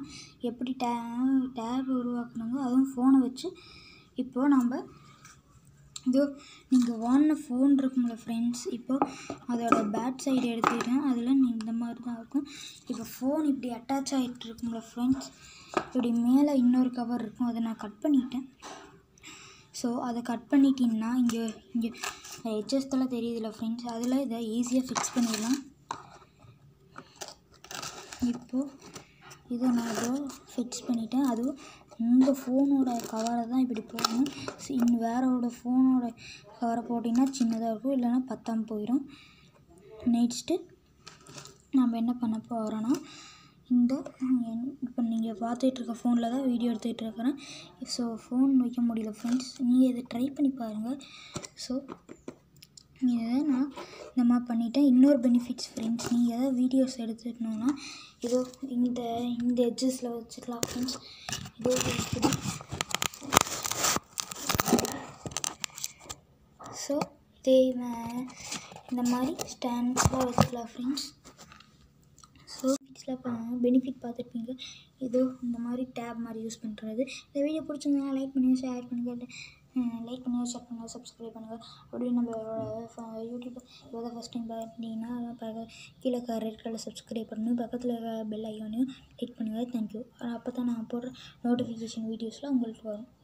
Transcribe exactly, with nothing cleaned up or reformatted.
எப்படி டே டேப் உருவாக்குனாங்க அதுவும் ஃபோனை வச்சு. இப்போது நம்ம இதோ நீங்கள் வாங்கின ஃபோன் இருக்கும்ல ஃப்ரெண்ட்ஸ், இப்போது அதோட பேக் சைடு எடுத்துக்கிட்டேன். அதில் இந்த மாதிரி தான் இருக்கும். இப்போ ஃபோன் இப்படி அட்டாச் ஆகிட்டு இருக்கும்ல ஃப்ரெண்ட்ஸ், இப்படி மேலே இன்னொரு கவர் இருக்கும், அதை நான் கட் பண்ணிட்டேன். ஸோ அதை கட் பண்ணிட்டீங்கன்னா இங்கே இங்கே எட்ஜஸ்டெல்லாம் தெரியுதுல்ல ஃப்ரெண்ட்ஸ், அதில் இதை ஈஸியாக ஃபிக்ஸ் பண்ணிடலாம். இப்போது இதை நான் இதோ ஃபிக்ஸ் பண்ணிட்டேன். அதுவும் உங்கள் ஃபோனோட கவரை தான் இப்படி போடணும். இன்னும் வேறோட ஃபோனோட கவரை போட்டிங்கன்னா சின்னதாக இருக்கும், இல்லைன்னா பத்தாமல் போயிடும். நெக்ஸ்ட்டு நம்ம என்ன பண்ண போகிறோன்னா, இந்த இப்போ நீங்கள் பார்த்துட்ருக்க ஃபோனில் தான் வீடியோ எடுத்துகிட்டு இருக்கிறேன். ஸோ ஃபோன் வைக்க முடியல ஃப்ரெண்ட்ஸ், நீங்கள் இதை ட்ரை பண்ணி பாருங்கள். ஸோ இதை நான் இந்த மாதிரி பண்ணிவிட்டேன். இன்னொரு பெனிஃபிட்ஸ் ஃப்ரெண்ட்ஸ், நீங்கள் எதாவது வீடியோஸ் எடுத்துக்கணுன்னா இதோ இந்த இந்த எட்ஜஸில் வச்சுக்கலாம் ஃப்ரெண்ட்ஸ். இதோ இப்படி ஸோ இதே இந்த மாதிரி ஸ்டாண்ட்ஸ்லாம் வச்சுக்கலாம் ஃப்ரெண்ட்ஸ். ஸோ வீட்டில் பெனிஃபிட் பார்த்துருப்பீங்க. இதோ இந்த மாதிரி டேப் மாதிரி யூஸ் பண்ணுறது. இந்த வீடியோ பிடிச்சிருந்தா லைக் பண்ணுங்கள், ஷேர் பண்ணுங்கள், லைக் பண்ணுங்கள், ஷேர் பண்ணுங்கள், சப்ஸ்கிரைப் பண்ணுங்கள். அப்படி நம்ம யூடியூப் எதாவது ஃபஸ்ட் டைம் பார்த்தீங்கன்னா பார்க்க கீழே ரெட் கலர் சப்ஸ்கிரைப் பண்ணணும், பக்கத்தில் பெல் ஐக்கானையும் கிளிக் பண்ணுங்கள். தேங்க்யூ. அப்போ தான் நான் போடுற நோட்டிஃபிகேஷன் வீடியோஸில் உங்களுக்கு வரும்.